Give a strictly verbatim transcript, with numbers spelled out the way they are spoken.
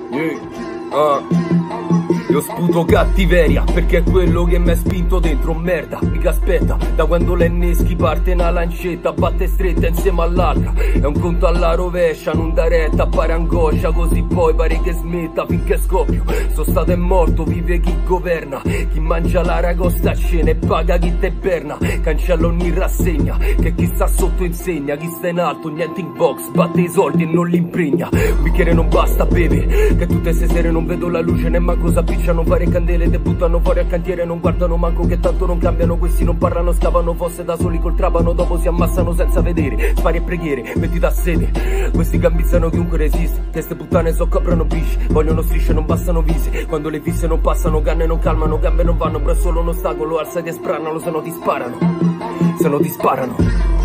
Yeah. Ah. Io sputo cattiveria perché è quello che mi è spinto dentro merda. Mica aspetta, da quando l'inneschi parte una lancetta, batte stretta insieme all'altra. È un conto alla rovescia, non da retta, pare angoscia, così poi pare che smetta finché scoppio. Sono stato è morto, vive chi governa, chi mangia la ragosta a cena e paga chi te perna. Cancella ogni rassegna, che chi sta sotto insegna, chi sta in alto niente in box, batte i soldi e non li impregna. Un bicchiere non basta beve, che tutte ste sere non vedo la luce né manco sapere. Picciano fare candele, te buttano fuori al cantiere, non guardano manco che tanto non cambiano. Questi non parlano, scavano fosse da soli col trapano, dopo si ammassano senza vedere. Spari e preghiere, metti da sede. Questi gambizzano chiunque resiste, che ste puttane so coprono bisci. Vogliono strisce, non bastano visi. Quando le fisse non passano, canne non calmano, gambe non vanno, però è solo un ostacolo, alza che spranano, se no ti sparano. Se no ti sparano.